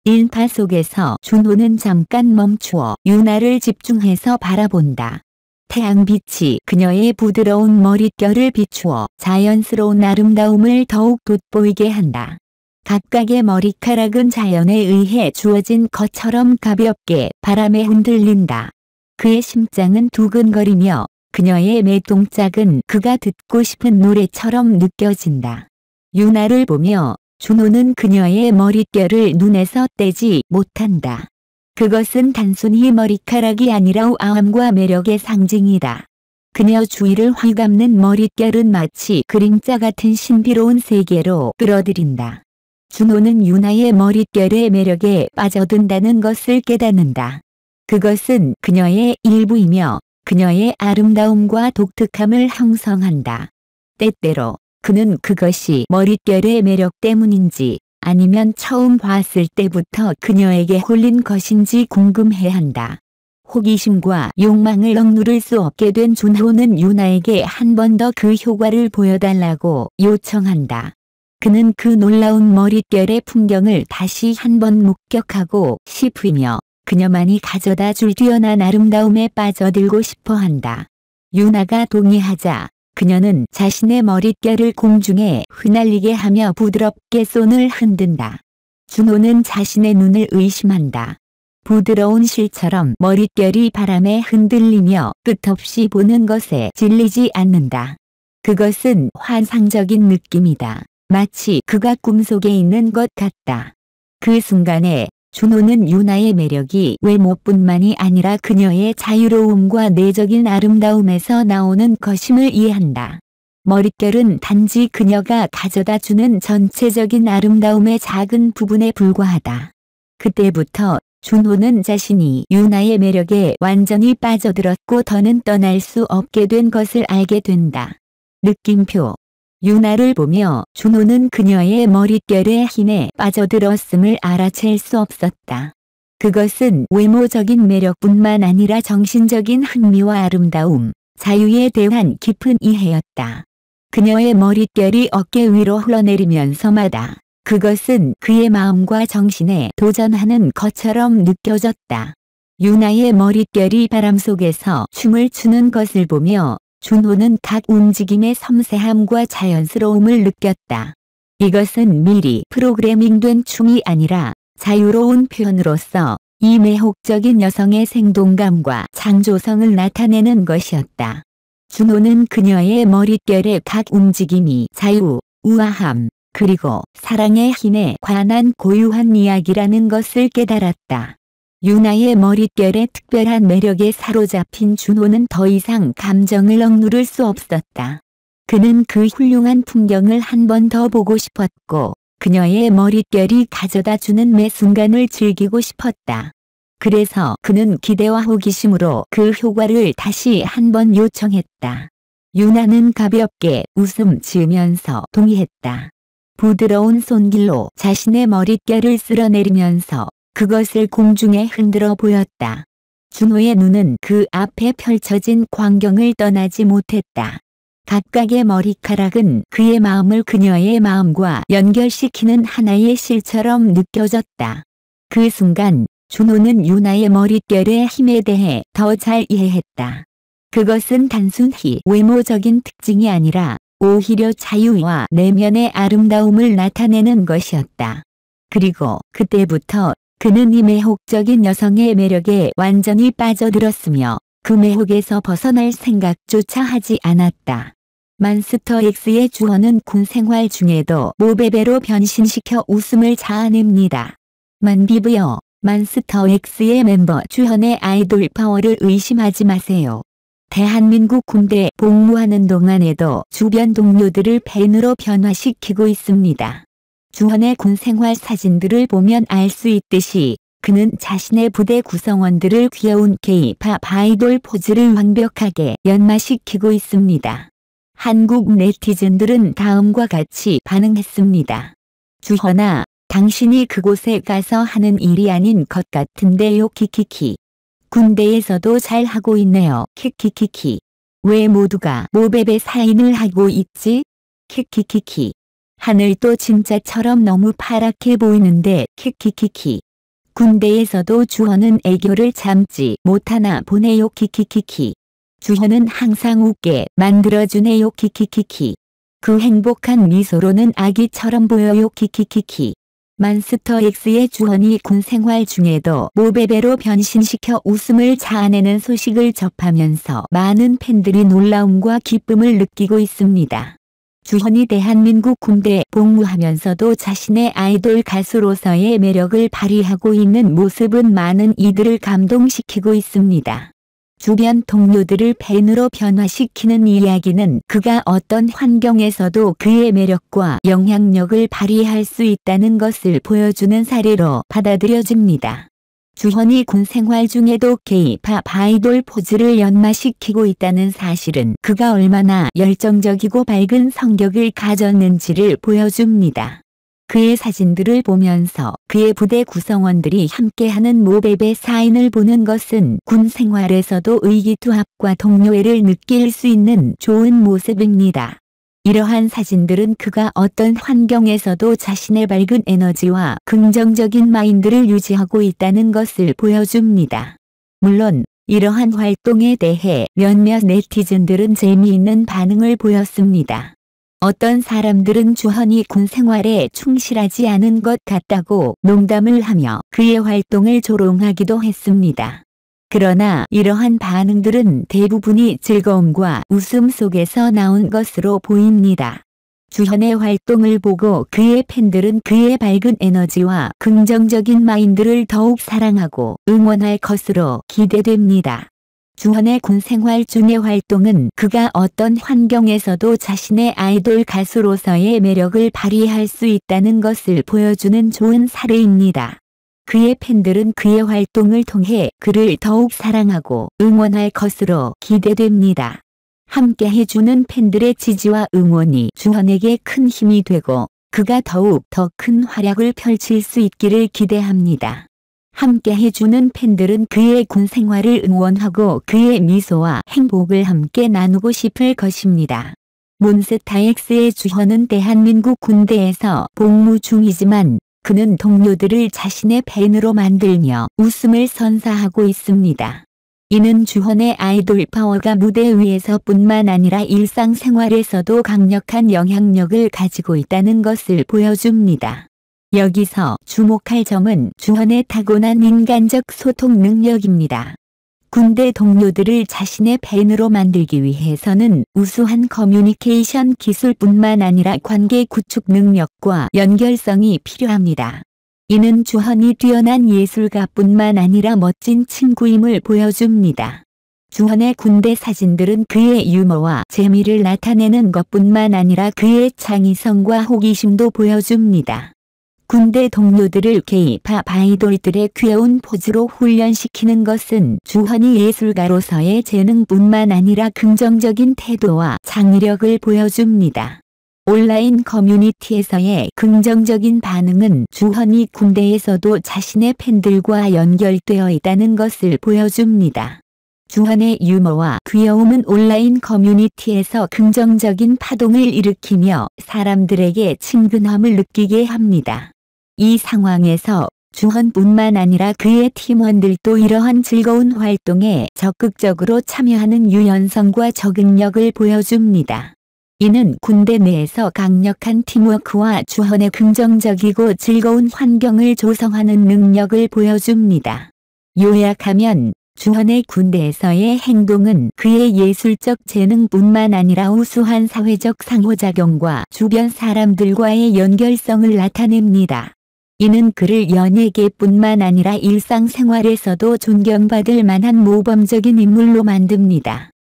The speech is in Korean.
인파 속에서 준호는 잠깐 멈추어 유나를 집중해서 바라본다. 태양빛이 그녀의 부드러운 머릿결을 비추어 자연스러운 아름다움을 더욱 돋보이게 한다. 각각의 머리카락은 자연에 의해 주어진 것처럼 가볍게 바람에 흔들린다. 그의 심장은 두근거리며 그녀의 매 동작은 그가 듣고 싶은 노래처럼 느껴진다. 유나를 보며 준호는 그녀의 머릿결을 눈에서 떼지 못한다. 그것은 단순히 머리카락이 아니라 우아함과 매력의 상징이다. 그녀 주위를 휘감는 머릿결은 마치 그림자 같은 신비로운 세계로 끌어들인다. 준호는 유나의 머릿결의 매력에 빠져든다는 것을 깨닫는다. 그것은 그녀의 일부이며 그녀의 아름다움과 독특함을 형성한다. 때때로 그는 그것이 머릿결의 매력 때문인지 아니면 처음 봤을 때부터 그녀에게 홀린 것인지 궁금해한다. 호기심과 욕망을 억누를 수 없게 된 준호는 유나에게 한 번 더 그 효과를 보여달라고 요청한다. 그는 그 놀라운 머릿결의 풍경을 다시 한 번 목격하고 싶으며 그녀만이 가져다 줄 뛰어난 아름다움에 빠져들고 싶어한다. 유나가 동의하자 그녀는 자신의 머릿결을 공중에 휘날리게 하며 부드럽게 손을 흔든다. 준호는 자신의 눈을 의심한다. 부드러운 실처럼 머릿결이 바람에 흔들리며 끝없이 보는 것에 질리지 않는다. 그것은 환상적인 느낌이다. 마치 그가 꿈속에 있는 것 같다. 그 순간에 준호는 유나의 매력이 외모뿐만이 아니라 그녀의 자유로움과 내적인 아름다움에서 나오는 것임을 이해한다. 머릿결은 단지 그녀가 가져다주는 전체적인 아름다움의 작은 부분에 불과하다. 그때부터 준호는 자신이 유나의 매력에 완전히 빠져들었고 더는 떠날 수 없게 된 것을 알게 된다. 느낌표. 유나를 보며 준호는 그녀의 머릿결의 힘에 빠져들었음을 알아챌 수 없었다. 그것은 외모적인 매력뿐만 아니라 정신적인 흥미와 아름다움, 자유에 대한 깊은 이해였다. 그녀의 머릿결이 어깨 위로 흘러내리면서마다 그것은 그의 마음과 정신에 도전하는 것처럼 느껴졌다. 유나의 머릿결이 바람 속에서 춤을 추는 것을 보며 준호는 각 움직임의 섬세함과 자연스러움을 느꼈다. 이것은 미리 프로그래밍된 춤이 아니라 자유로운 표현으로서 이 매혹적인 여성의 생동감과 창조성을 나타내는 것이었다. 준호는 그녀의 머릿결의 각 움직임이 자유, 우아함, 그리고 사랑의 힘에 관한 고유한 이야기라는 것을 깨달았다. 유나의 머릿결의 특별한 매력에 사로잡힌 준호는 더 이상 감정을 억누를 수 없었다. 그는 그 훌륭한 풍경을 한 번 더 보고 싶었고 그녀의 머릿결이 가져다주는 매 순간을 즐기고 싶었다. 그래서 그는 기대와 호기심으로 그 효과를 다시 한 번 요청했다. 유나는 가볍게 웃음 지으면서 동의했다. 부드러운 손길로 자신의 머릿결을 쓸어내리면서 그것을 공중에 흔들어 보였다. 준호의 눈은 그 앞에 펼쳐진 광경을 떠나지 못했다. 각각의 머리카락은 그의 마음을 그녀의 마음과 연결시키는 하나의 실처럼 느껴졌다. 그 순간 준호는 유나의 머릿결의 힘에 대해 더 잘 이해했다. 그것은 단순히 외모적인 특징이 아니라 오히려 자유와 내면의 아름다움을 나타내는 것이었다. 그리고 그때부터 그는 이 매혹적인 여성의 매력에 완전히 빠져들었으며 그 매혹에서 벗어날 생각조차 하지 않았다. 몬스터 X의 주헌은 군 생활 중에도 모베베로 변신시켜 웃음을 자아냅니다. 만비브여, 몬스터 X의 멤버 주헌의 아이돌 파워를 의심하지 마세요. 대한민국 군대 복무하는 동안에도 주변 동료들을 팬으로 변화시키고 있습니다. 주헌의 군 생활 사진들을 보면 알 수 있듯이 그는 자신의 부대 구성원들을 귀여운 K-팝 아이돌 포즈를 완벽하게 연마시키고 있습니다. 한국 네티즌들은 다음과 같이 반응했습니다. 주헌아, 당신이 그곳에 가서 하는 일이 아닌 것 같은데요. 키키키. 군대에서도 잘 하고 있네요. 키키키키. 왜 모두가 모베베 사인을 하고 있지? 키키키키. 하늘도 진짜처럼 너무 파랗게 보이는데 키키키키. 군대에서도 주헌은 애교를 참지 못하나 보네요 키키키키. 주헌은 항상 웃게 만들어주네요 키키키키. 그 행복한 미소로는 아기처럼 보여요 키키키키. 만스터 X의 주헌이 군 생활 중에도 모베베로 변신시켜 웃음을 자아내는 소식을 접하면서 많은 팬들이 놀라움과 기쁨을 느끼고 있습니다. 주헌이 대한민국 군대에 복무하면서도 자신의 아이돌 가수로서의 매력을 발휘하고 있는 모습은 많은 이들을 감동시키고 있습니다. 주변 동료들을 팬으로 변화시키는 이야기는 그가 어떤 환경에서도 그의 매력과 영향력을 발휘할 수 있다는 것을 보여주는 사례로 받아들여집니다. 주헌이 군 생활 중에도 K-팝 아이돌 포즈를 연마시키고 있다는 사실은 그가 얼마나 열정적이고 밝은 성격을 가졌는지를 보여줍니다. 그의 사진들을 보면서 그의 부대 구성원들이 함께하는 모베베 사인을 보는 것은 군 생활에서도 의기투합과 동료애를 느낄 수 있는 좋은 모습입니다. 이러한 사진들은 그가 어떤 환경에서도 자신의 밝은 에너지와 긍정적인 마인드를 유지하고 있다는 것을 보여줍니다. 물론 이러한 활동에 대해 몇몇 네티즌들은 재미있는 반응을 보였습니다. 어떤 사람들은 주헌이 군 생활에 충실하지 않은 것 같다고 농담을 하며 그의 활동을 조롱하기도 했습니다. 그러나 이러한 반응들은 대부분이 즐거움과 웃음 속에서 나온 것으로 보입니다. 주헌의 활동을 보고 그의 팬들은 그의 밝은 에너지와 긍정적인 마인드를 더욱 사랑하고 응원할 것으로 기대됩니다. 주헌의 군 생활 중의 활동은 그가 어떤 환경에서도 자신의 아이돌 가수로서의 매력을 발휘할 수 있다는 것을 보여주는 좋은 사례입니다. 그의 팬들은 그의 활동을 통해 그를 더욱 사랑하고 응원할 것으로 기대됩니다. 함께 해주는 팬들의 지지와 응원이 주헌에게 큰 힘이 되고 그가 더욱 더 큰 활약을 펼칠 수 있기를 기대합니다. 함께 해주는 팬들은 그의 군 생활을 응원하고 그의 미소와 행복을 함께 나누고 싶을 것입니다. 몬스타엑스의 주헌은 대한민국 군대에서 복무 중이지만 그는 동료들을 자신의 팬으로 만들며 웃음을 선사하고 있습니다. 이는 주헌의 아이돌 파워가 무대 위에서뿐만 아니라 일상생활에서도 강력한 영향력을 가지고 있다는 것을 보여줍니다. 여기서 주목할 점은 주헌의 타고난 인간적 소통 능력입니다. 군대 동료들을 자신의 팬으로 만들기 위해서는 우수한 커뮤니케이션 기술뿐만 아니라 관계 구축 능력과 연결성이 필요합니다. 이는 주헌이 뛰어난 예술가뿐만 아니라 멋진 친구임을 보여줍니다. 주헌의 군대 사진들은 그의 유머와 재미를 나타내는 것뿐만 아니라 그의 창의성과 호기심도 보여줍니다. 군대 동료들을 K-팝 아이돌들의 귀여운 포즈로 훈련시키는 것은 주헌이 예술가로서의 재능뿐만 아니라 긍정적인 태도와 창의력을 보여줍니다. 온라인 커뮤니티에서의 긍정적인 반응은 주헌이 군대에서도 자신의 팬들과 연결되어 있다는 것을 보여줍니다. 주헌의 유머와 귀여움은 온라인 커뮤니티에서 긍정적인 파동을 일으키며 사람들에게 친근함을 느끼게 합니다. 이 상황에서 주헌뿐만 아니라 그의 팀원들도 이러한 즐거운 활동에 적극적으로 참여하는 유연성과 적응력을 보여줍니다. 이는 군대 내에서 강력한 팀워크와 주헌의 긍정적이고 즐거운 환경을 조성하는 능력을 보여줍니다. 요약하면 주헌의 군대에서의 행동은 그의 예술적 재능뿐만 아니라 우수한 사회적 상호작용과 주변 사람들과의 연결성을 나타냅니다. 이는 그를 연예계뿐만 아니라 일상생활에서도 존경받을 만한 모범적인 인물로 만듭니다.